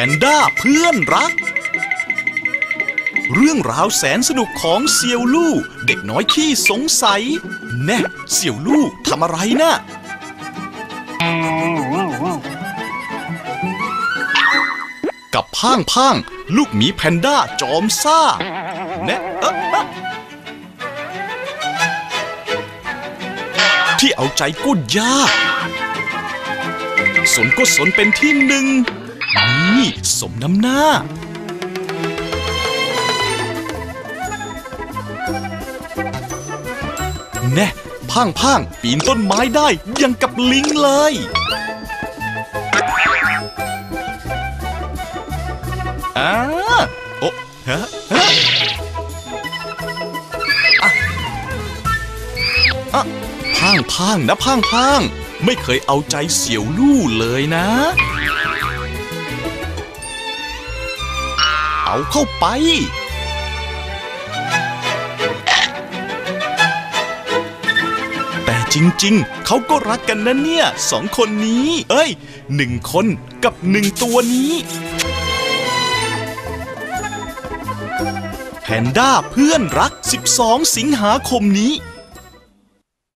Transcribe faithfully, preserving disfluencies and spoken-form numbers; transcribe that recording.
นด้าเพื่อนรักเรื่องราวแสนสนุกของเสี่ยวลู่เด็กน้อยขี้สงสัยแน่เสี่ยวลู่ทำอะไรนะกับพ่างพ่างลูกหมีแพนด้าจอมซ่าแน่เอ๊ะเอ๊ะที่เอาใจก็ยากสนก็สนเป็นที่หนึ่งนี่สมน้ำหน้าแน่พ่างพ่างปีนต้นไม้ได้ยังกับลิงเลยอ่าโอ้ฮะฮะอ่ะอ่ะพ่างพ่างนะพ่างพ่างไม่เคยเอาใจเสี่ยวลู่เลยนะเอาเข้าไปแต่จริงๆเขาก็รักกันนะเนี่ยสองคนนี้เอ้ยหนึ่งคนกับหนึ่งตัวนี้แพนด้าเพื่อนรักสิบสองสิงหาคมนี้